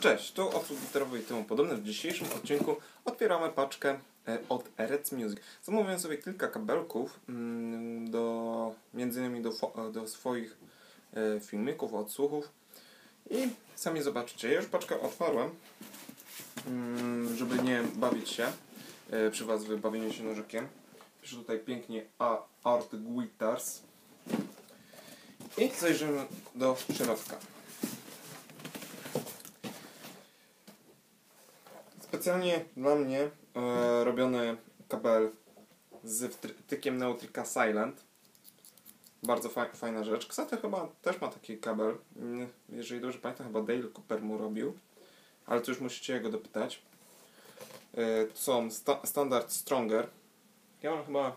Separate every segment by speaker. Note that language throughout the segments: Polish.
Speaker 1: Cześć, tu Odsłuch Gitarowy i temu podobne. W dzisiejszym odcinku otwieramy paczkę od Rec Music. Zamówiłem sobie kilka kabelków między innymi do swoich filmików, odsłuchów i sami zobaczycie. Ja już paczkę otwarłem, żeby nie bawić się przy Was wybawieniu się nożykiem. Piszę tutaj pięknie Art Guitars i zajrzymy do środka. Specjalnie dla mnie robiony kabel z wtykiem Neutrika Silent. Bardzo fajna rzecz. Ksate chyba też ma taki kabel. Jeżeli dobrze pamiętam, chyba Dale Cooper mu robił. Ale to już musicie jego dopytać. To są Standard Stronger. Ja mam chyba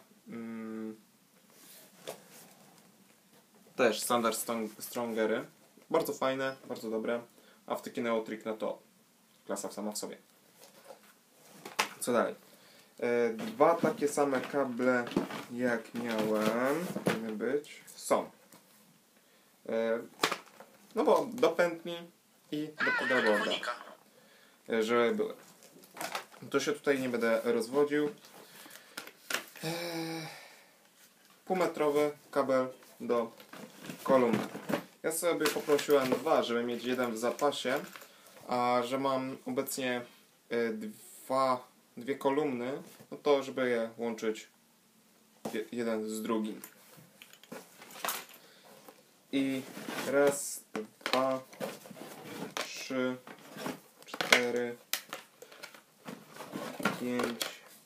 Speaker 1: też Standard Strongery. Bardzo fajne, bardzo dobre. A wtyki Neutrik, no to klasa sama w sobie. Co dalej? Dwa takie same kable jak miałem, powinny być, są. No bo do pętli i do pedalboarda, żeby były. To się tutaj nie będę rozwodził. Półmetrowy kabel do kolumny. Ja sobie poprosiłem dwa, żeby mieć jeden w zapasie, a że mam obecnie dwie kolumny, no to żeby je łączyć jeden z drugim. I raz, dwa, trzy, cztery, pięć,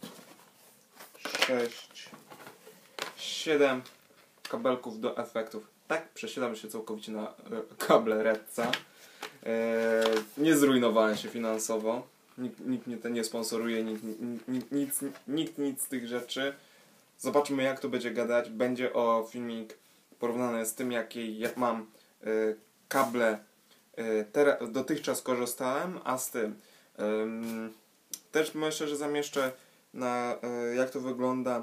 Speaker 1: sześć, 7 kabelków do efektów. Tak, przesiadam się całkowicie na kable Redca. Nie zrujnowałem się finansowo. Nikt mnie to nie sponsoruje, nikt nic z tych rzeczy. Zobaczymy, jak to będzie gadać. Będzie filmik porównany z tym, jak mam kable dotychczas korzystałem, a z tym. Też myślę, że zamieszczę jak to wygląda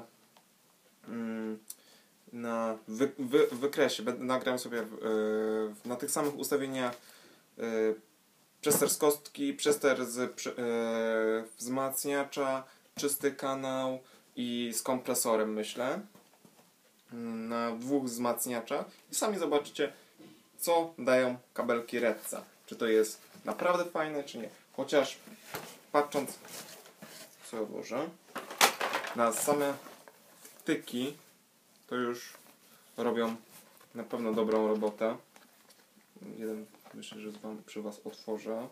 Speaker 1: na wykresie. Nagram sobie na tych samych ustawieniach przester z kostki, przester z wzmacniacza, czysty kanał i z kompresorem, myślę. Na dwóch wzmacniaczach. I sami zobaczycie, co dają kabelki Redca. Czy to jest naprawdę fajne, czy nie. Chociaż patrząc, co odłożę, na same wtyki, to już robią na pewno dobrą robotę. Jeden myślę, że przy Was otworzę.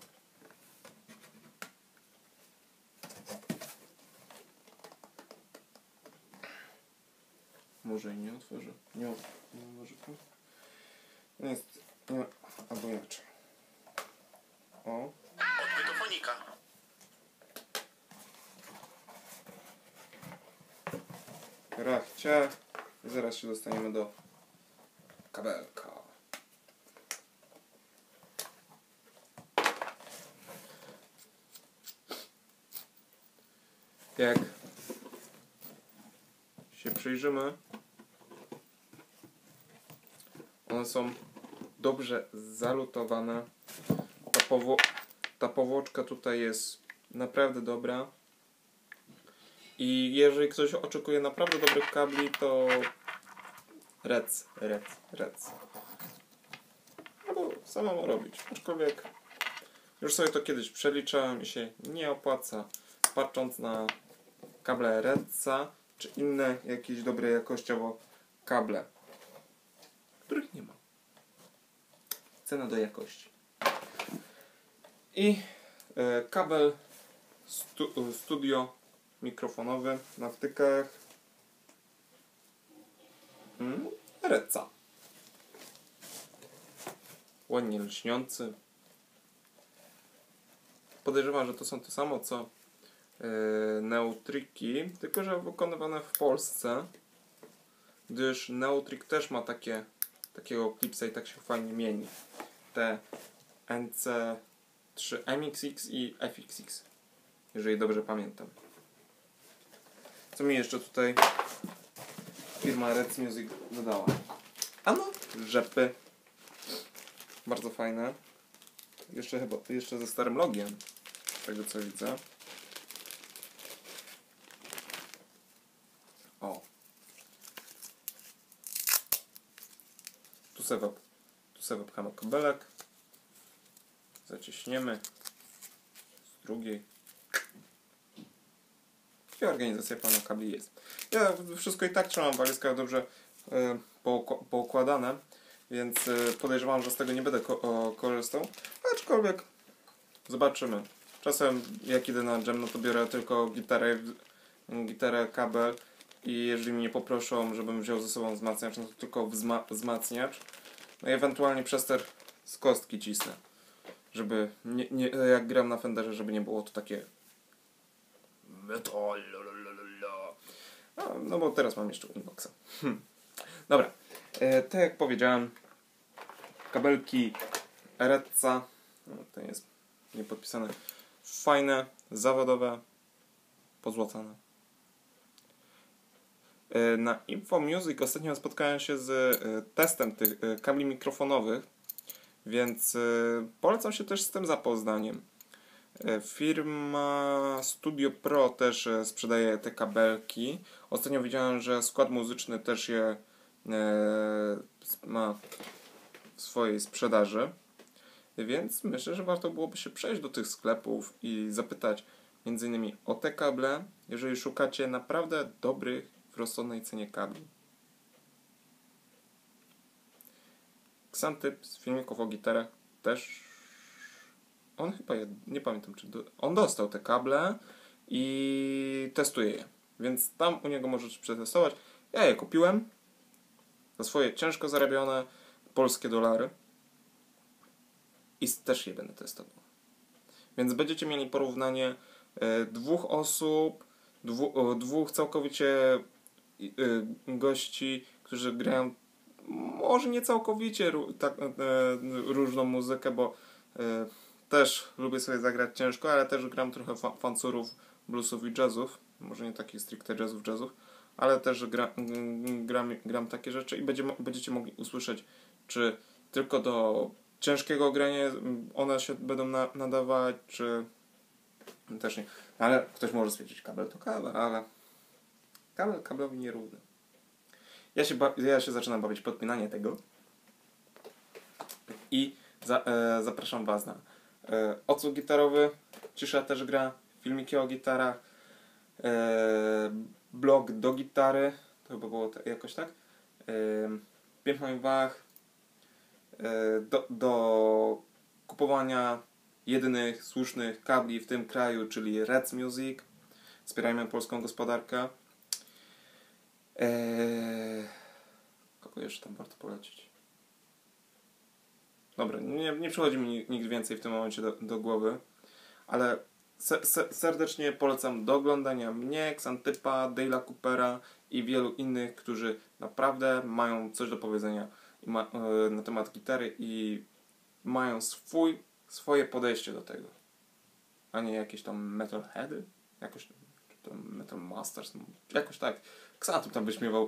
Speaker 1: Może i nie otworzę. Nie może. Jest. Nie, albo inaczej. O.
Speaker 2: Odbytofonika.
Speaker 1: Rachcia. I zaraz się dostaniemy do kabelka. Jak się przyjrzymy, one są dobrze zalutowane. Ta powłoczka tutaj jest naprawdę dobra. I jeżeli ktoś oczekuje naprawdę dobrych kabli, to Rec. No bo samemu robić. Aczkolwiek już sobie to kiedyś przeliczałem i się nie opłaca. Patrząc na kable Redca, czy inne jakieś dobre jakościowo kable, których nie ma. Cena do jakości. I kabel studio mikrofonowy na wtykach Redca. Ładnie lśniący. Podejrzewam, że to są to samo co Neutriki, tylko że wykonywane w Polsce, gdyż Neutrik też ma takiego klipsa i tak się fajnie mieni. Te NC3 MXX i FXX, jeżeli dobrze pamiętam. Co mi jeszcze tutaj firma Rec Music dodała? Ano, rzepy. Bardzo fajne. jeszcze ze starym logiem, z tego co widzę. O. Tu sobie wypchamy kabelek. Zaciśniemy. Z drugiej. I organizacja pełna kabli jest. Ja wszystko i tak trzymam w walizkach dobrze poukładane, więc podejrzewam, że z tego nie będę korzystał. Aczkolwiek zobaczymy. Czasem jak idę na jam, no to biorę tylko gitarę, kabel i jeżeli mnie poproszą, żebym wziął ze sobą wzmacniacz, no to tylko wzmacniacz. No i ewentualnie przester z kostki cisnę. Żeby nie, jak gram na Fenderze, żeby nie było to takie metal. No bo teraz mam jeszcze Inboxa. Dobra. Tak jak powiedziałem, kabelki Redca, no, to jest niepodpisane, fajne, zawodowe, pozłacane. Na Info Music ostatnio spotkałem się z testem tych kabli mikrofonowych, więc polecam się też z tym zapoznaniem. Firma Studio Pro też sprzedaje te kabelki. Ostatnio widziałem, że skład muzyczny też je ma w swojej sprzedaży. Więc myślę, że warto byłoby się przejść do tych sklepów i zapytać m.in. o te kable, jeżeli szukacie naprawdę dobrych, w rozsądnej cenie kabli. Xantyp z filmików o gitarach też. On chyba, nie pamiętam czy on dostał te kable i testuje je. Więc tam u niego możecie przetestować. Ja je kupiłem za swoje ciężko zarabione polskie dolary i też je będę testował. Więc będziecie mieli porównanie dwóch osób, dwóch całkowicie gości, którzy grają może nie całkowicie różną muzykę, bo też lubię sobie zagrać ciężko, ale też gram trochę fansurów, bluesów i jazzów. Może nie takich stricte jazzów, ale też gram takie rzeczy i będziecie mogli usłyszeć, czy tylko do ciężkiego grania one się będą nadawać, czy też nie. Ale ktoś może stwierdzić, kabel to kabel, ale kabel kablowi nierówny. Ja się zaczynam bawić podpinanie tego i zapraszam Was na odsłuch gitarowy, Cisza też gra, filmiki o gitarach, blog do gitary, to chyba było jakoś tak, Piękność Wach, do kupowania jedynych słusznych kabli w tym kraju, czyli Rec Music. Wspierajmy polską gospodarkę. Kogo jeszcze tam warto polecić? Dobra, nie przychodzi mi nikt więcej w tym momencie do głowy, ale serdecznie polecam do oglądania mnie, Xantypa, Dale'a Coopera i wielu innych, którzy naprawdę mają coś do powiedzenia na temat gitary i mają swoje podejście do tego, a nie jakieś tam metalheady, jakoś tam Metal Masters, jakoś tak. Xantyp tam wyśmiewał,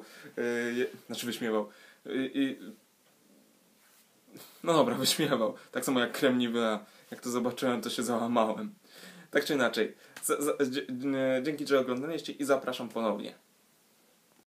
Speaker 1: no dobra, wyśmiewał. Tak samo jak Kremniwea. Jak to zobaczyłem, to się załamałem. Tak czy inaczej. Dzięki, że oglądaliście i zapraszam ponownie.